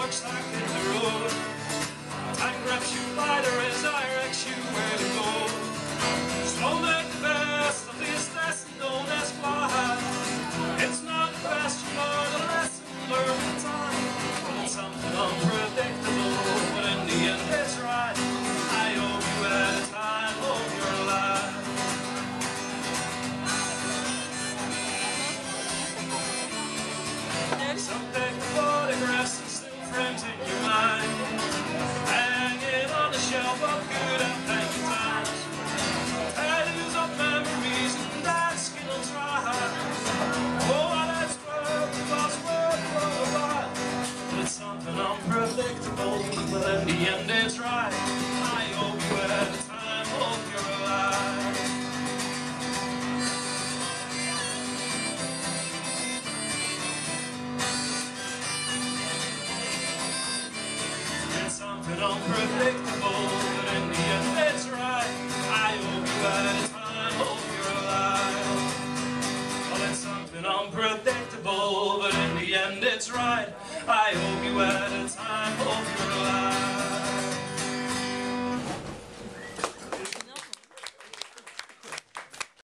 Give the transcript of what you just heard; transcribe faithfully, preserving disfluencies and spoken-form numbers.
truck's stuck in the road. Time grabs you by the wrist, directs you where to go. So make the best of this lesson, don't ask why. It's not the best, you learn the lesson, learn in time. Well, it's something unpredictable, but in the end it's right. I hope you had a time of your life. Some take the photographs and still frames in your mind, hanging on the shelf of good and thank you times. Tattoos of memories and that skin will try. Oh, that's worth the lost word for a while. But it's something unpredictable, but in the end it's right. I hope you had the time of your life. It's something unpredictable, but in the end it's right. I hope you had a time of your life. Well, it's something unpredictable, but in the end it's right. I hope you had a time of your life.